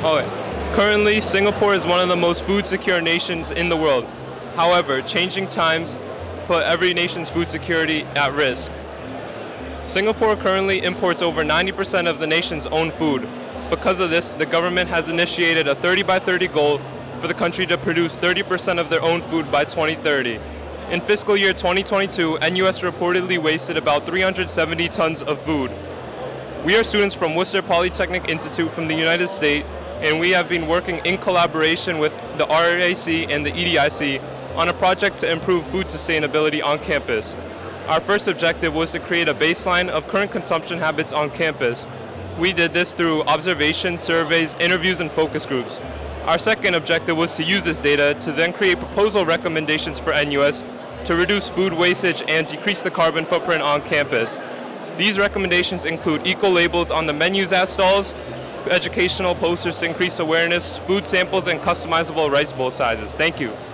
Okay. Currently, Singapore is one of the most food secure nations in the world. However, changing times put every nation's food security at risk. Singapore currently imports over 90% of the nation's own food. Because of this, the government has initiated a 30 by 30 goal for the country to produce 30% of their own food by 2030. In fiscal year 2022, NUS reportedly wasted about 370 tons of food. We are students from Worcester Polytechnic Institute from the United States, and we have been working in collaboration with the RAC and the EDIC on a project to improve food sustainability on campus. Our first objective was to create a baseline of current consumption habits on campus. We did this through observations, surveys, interviews, and focus groups. Our second objective was to use this data to then create proposal recommendations for NUS to reduce food wastage and decrease the carbon footprint on campus. These recommendations include eco-labels on the menus at stalls, educational posters to increase awareness, food samples, and customizable rice bowl sizes. Thank you.